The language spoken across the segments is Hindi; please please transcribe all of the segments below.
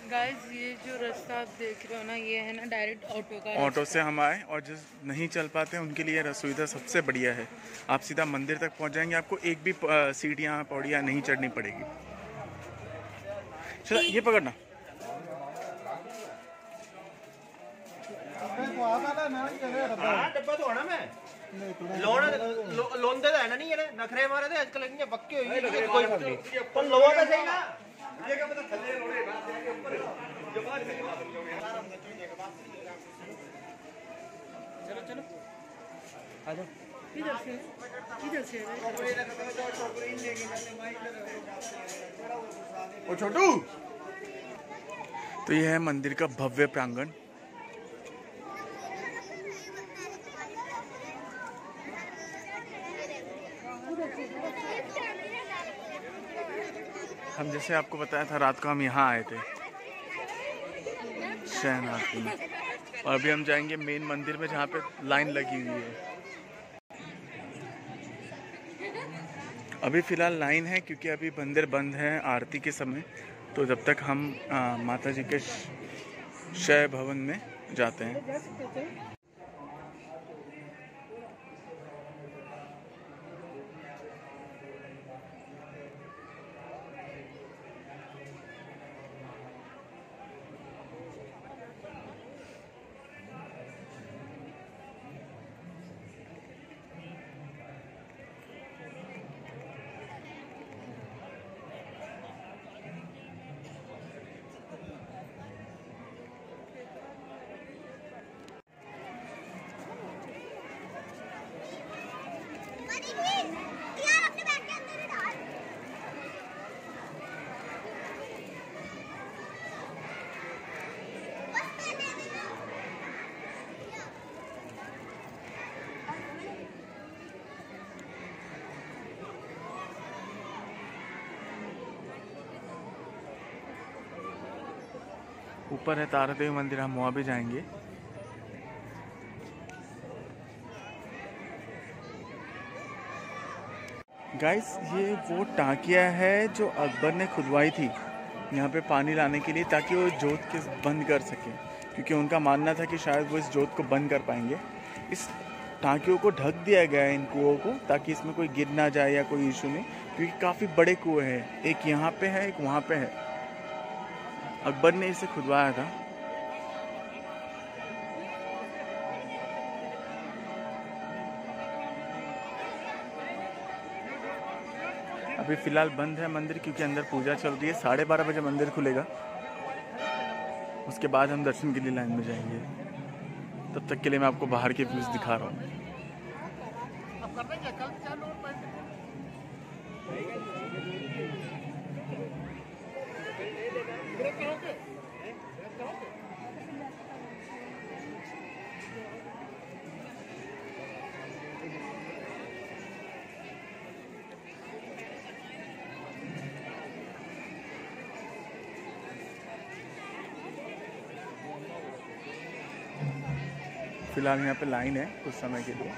गाइस ये जो रास्ता आप देख रहे हो ना, ये है ना डायरेक्ट ऑटो का। ऑटो से हम आए और जो नहीं चल पाते उनके लिए सुविधा सबसे बढ़िया है। आप सीधा मंदिर तक पहुंच जाएंगे, आपको एक भी सीढ़ियाँ पौड़ियाँ नहीं चढ़नी पड़ेगी। चलो ये पकड़ना। डब्बा तो होना मैं लोन दे देना नहीं है नखरे मारे थे आजकल इतने पक्के हुई है कोई नहीं पर लोआ तो सही ना ये का मतलब थल्ले लोड़े बात है ऊपर जो बाहर से चलो चलो आ जाओ इधर से ओ छोटू। तो ये है मंदिर का भव्य प्रांगण। हम जैसे आपको बताया था रात को हम यहाँ आए थे शहनार्थी में, और अभी हम जाएंगे मेन मंदिर में जहाँ पे लाइन लगी हुई है। अभी फ़िलहाल लाइन है क्योंकि अभी मंदिर बंद है आरती के समय, तो जब तक हम माता जी के शय भवन में जाते हैं। ऊपर है तारादेवी मंदिर, हम वहाँ भी जाएंगे। गाइस ये वो टांकिया है जो अकबर ने खुदवाई थी यहाँ पे पानी लाने के लिए, ताकि वो जोत के बंद कर सके, क्योंकि उनका मानना था कि शायद वो इस जोत को बंद कर पाएंगे। इस टांकियों को ढक दिया गया है इन कुओं को, ताकि इसमें कोई गिर ना जाए या कोई इशू नहीं, क्योंकि काफ़ी बड़े कुएँ हैं। एक यहाँ पे है, एक वहाँ पे है। अकबर ने इसे खुदवाया था। अभी फ़िलहाल बंद है मंदिर क्योंकि अंदर पूजा चल रही है। 12:30 बजे मंदिर खुलेगा, उसके बाद हम दर्शन के लिए लाइन में जाएंगे। तब तक के लिए मैं आपको बाहर के व्यूज़ दिखा रहा हूँ। फिलहाल यहाँ पे लाइन है कुछ समय के लिए।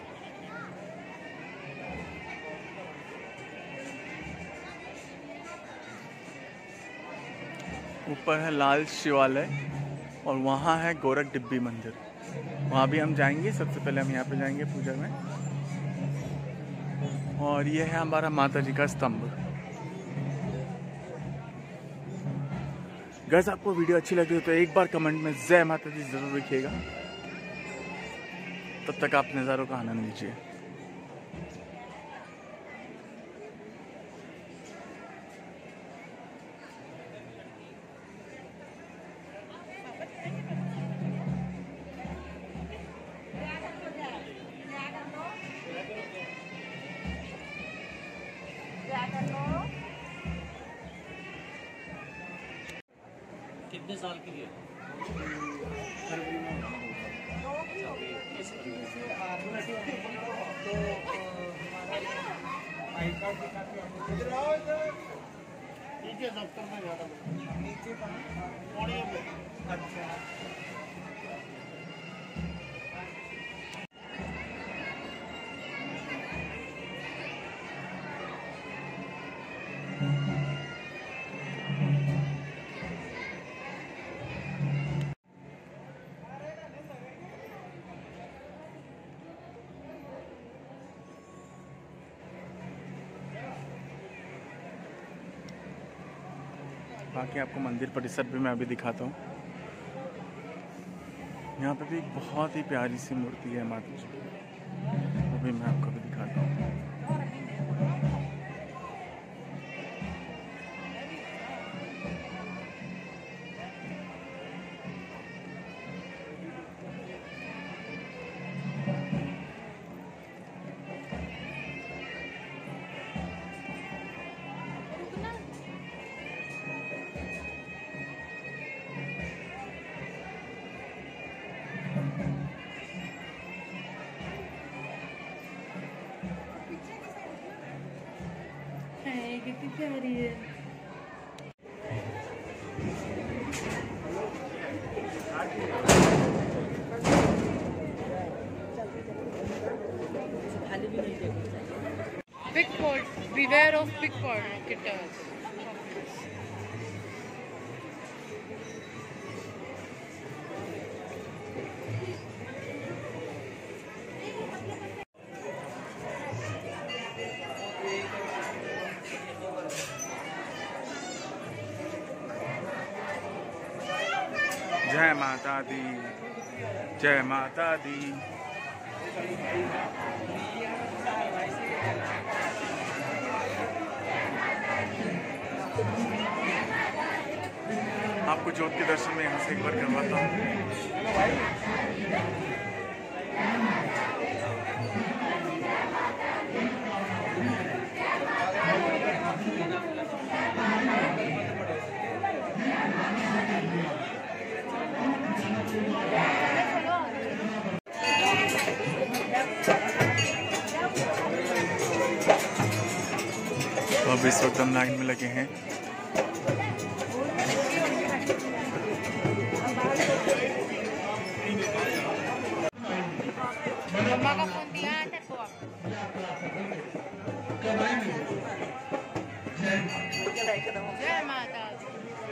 ऊपर है लाल शिवालय और वहाँ है गोरख डिब्बी मंदिर, वहाँ भी हम जाएंगे। सबसे पहले हम यहाँ पे जाएंगे पूजा में। और ये है हमारा माता जी का स्तंभ। गाइस आपको वीडियो अच्छी लगी हो तो एक बार कमेंट में जय माता दी जरूर लिखिएगा। तब तक आप नज़ारों का आनंद लीजिए। कितने साल के लिए नीचे दफ्तर में ज़्यादा नीचे पौड़ियों में। अच्छा बाकी आपको मंदिर परिसर भी मैं अभी दिखाता हूँ। यहाँ पे भी एक बहुत ही प्यारी सी मूर्ति है माता जी की, वो भी मैं आपको भी दिखाता हूँ। कितनी प्यारी है। Pickpocket, beware of pickpocketers. जय माता दी, जय माता दी। आपको ज्योत के दर्शन में यहाँ से एक बार करवाता हूँ। तो अब इस वक्त हम लाइन में लगे हैं। मम्मा का फोन दिया है तेरे को? जय माता दी।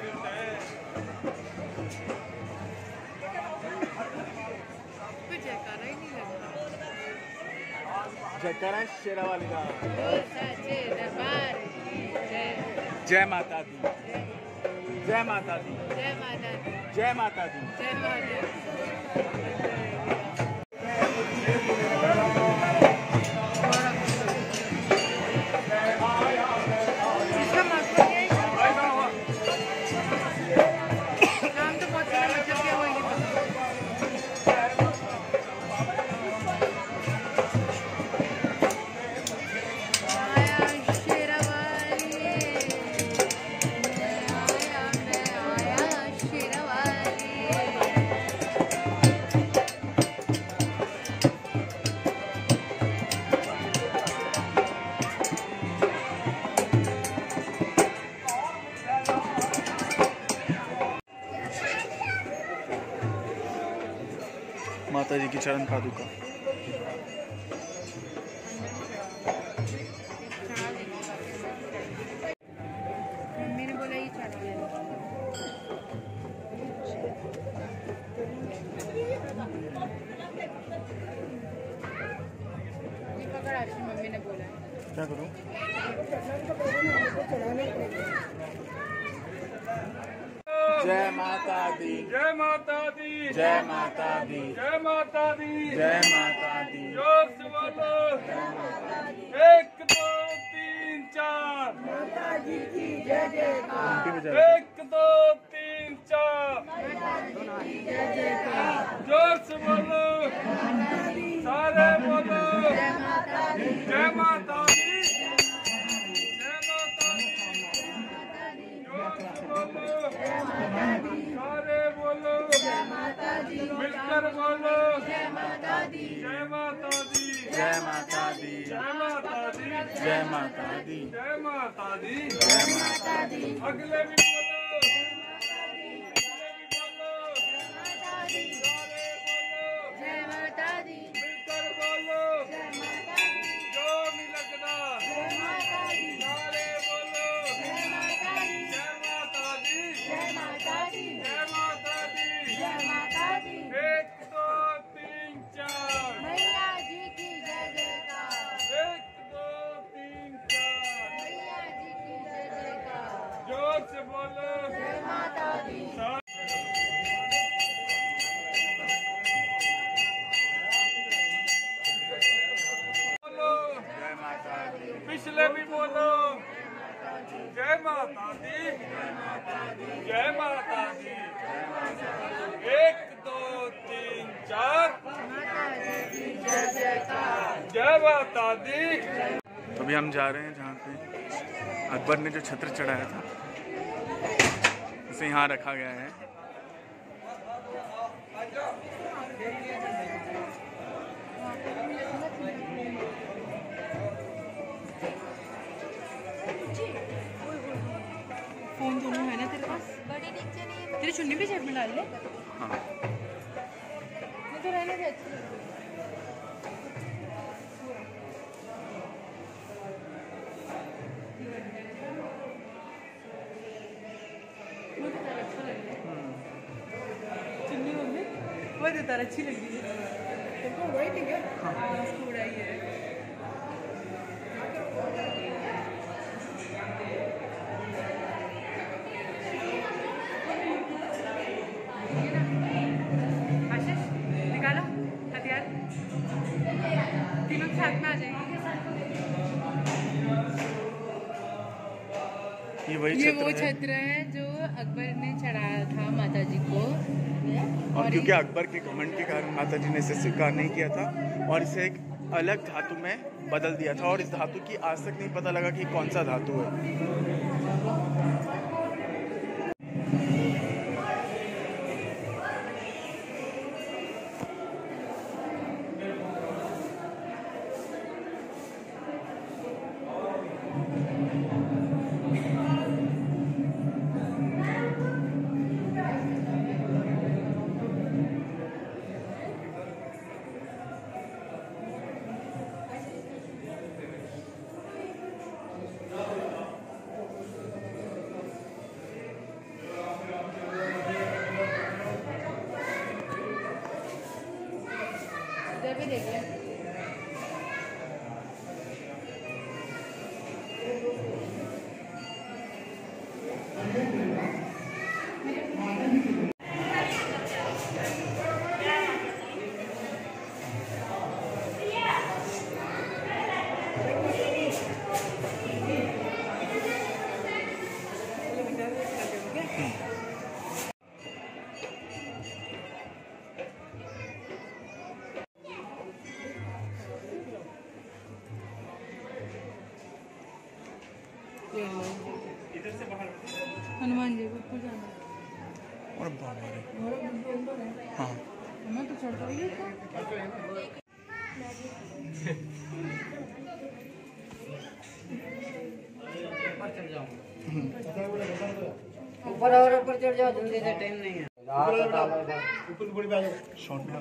कुछ जयकारा ही नहीं लग रहा। जयकारा शेरा वाली का। सच्चे दरबार की जय। जय माता दी, जय माता दी, जय माता दी, जय माता दी। जय माता दी। इसका मतलब क्या है? नाम तो बहुत सारा मतलब क्या हुआ ये माता जी की चरण पादुका। मम्मी ने बोला ये चढ़ा ले। ये पकड़ आशी, मम्मी ने बोला क्या करूँ? जय माता दी, जय माता दी, जय माता दी, जय माता दी, जय माता दी। जोर से बोलो। 1 2 3 4। घंटी बजा। 1 2 3 4। जोर से बोलो, सारे बोलो। जय माता दी, जय माता दी। जोर से बोलो, सारे बोलो। मिलकर बोलो, जय माता दी, जय माता दी, जय माता दी, जय माता दी, जय माता दी, जय माता दी। जय माता दी। अगले भी बोलो, अगले भी बोलो, सारे बोलो, जय माता दी, मिलकर बोलो, जय माता दी, जो नहीं लगना, जय माता दी, सारे बोलो, जय माता दी, जय माता दी, जय माता दी, जय माता दी। जय माता दी। 1 2 3 4। मैया जी की जय जयकार। 1 2 3 4। मैया जी की जय जयकार। जोर से बोलो, पिछले भी बोलो जय माता दी, जय माता दी। 1 2 3 4 जय माता दी। तो अभी हम जा रहे हैं जहाँ पे अकबर ने जो छत्र चढ़ाया था उसे यहाँ रखा गया है। फोन दोनों है ना तेरे पास? बड़ी नीचे नहीं है। तेरी चुन्नी भी जेब में डाल ले। हाँ नहीं तो रहने दे। अच्छी चुन्नी मम्मी वो देता अच्छी लगी है। देखो वही ठीक है। हाँ उसको उड़ाई है। निकालो हथियार, तीनों साथ में आ जाएंगे। ये वही ये वो छत्र है। छत्र है जो अकबर ने चढ़ाया था माता जी को। और क्योंकि अकबर के घमंड के कारण माता जी ने इसे स्वीकार नहीं किया था और इसे एक अलग धातु में बदल दिया था और इस धातु की आज तक नहीं पता लगा कि कौन सा धातु है। इधर भी देख ले। हनुमान जी को ऊपर जाना है। और बाबा रे। हाँ मैं तो चढ़ रही हूँ। ऊपर और ऊपर चढ़ जाओ, जल्दी से, टाइम नहीं है। शॉर्ट में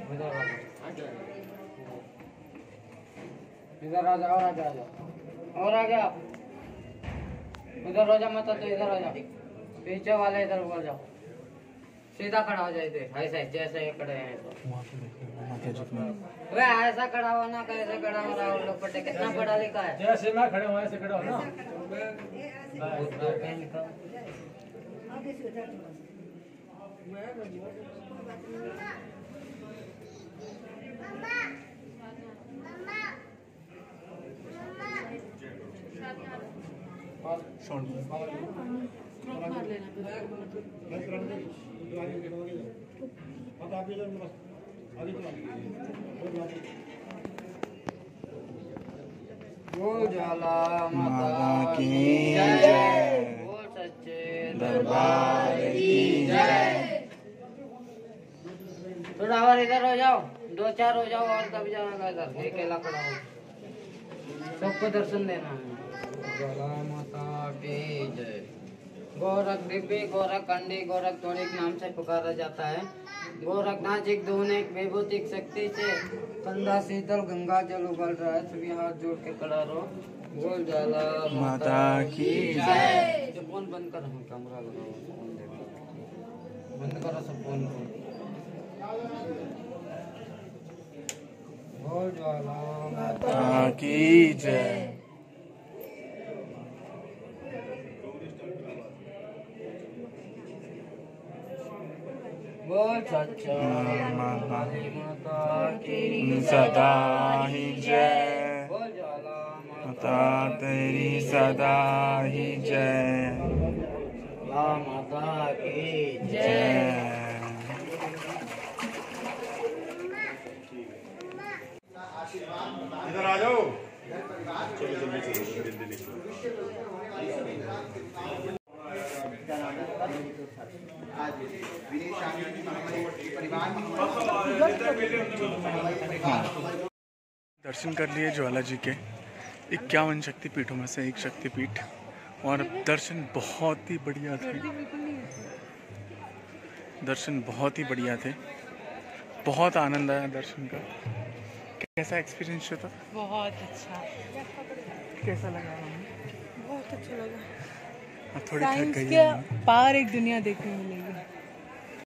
इधर आ जाओ, और आगे आ जाओ, और आगे आप इधर हो जाओ, मत तो इधर हो जाओ, पीछे वाले इधर उड़ जाओ, सीधा खड़ा हो जाए इधर, ऐसे जैसे ये खड़े हैं तो माता जी को वे ऐसा खड़ा हो ना, कैसे खड़ा हो रहा है, पट्टे कितना पढ़ा लिखा है, जैसे मैं खड़े हूँ ऐसे खड़े हो ना। शॉर्ट में क्रॉप मार लेना। बोल ज्वाला माता की जय, बोल सच्चे दरबार की जय। थोड़ा और इधर हो जाओ, 2-4 हो जाओ और तब जाना इधर, अकेला खड़ा हो, सबको दर्शन देना है। ज्वाला माता की जय। गोरख दिव्य, गोरख कंडी, गोरख तोड़िक नाम से पुकारा जाता है। गोरख नाचिक दोनिक विभूतिक शक्ति से कंधा शीतल गंगा जल उबल रहा है, सभी हाथ जोड़ के खड़ा रहो। बोल ज्वाला माता की जय। जो फोन बंद करो, कैमरा लगाओ, फोन देखो, बंद करो सब फोन को। बोल ज्वाला माता की जय। बोल सच्चा काली माता तेरी सदा ही जय, बोल ज्वाला माता तेरी सदा ही जय, माता की जय। इधर आ जाओ। दर्शन कर लिए ज्वाला जी के 51 शक्तिपीठों में से एक शक्तिपीठ, और दर्शन बहुत ही बढ़िया थे। दर्शन बहुत ही बढ़िया थे, बहुत आनंद आया दर्शन का। कैसा एक्सपीरियंस था? बहुत अच्छा, कैसा लगा? बहुत अच्छा लगा। अब थोड़ी थक साइंस गई के है। पार एक दुनिया देखने मिली।